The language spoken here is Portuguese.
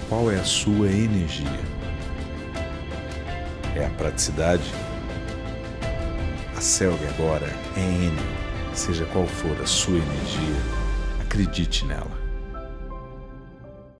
Qual é a sua energia? É a praticidade? A Selg agora é Enio. Seja qual for a sua energia, acredite nela.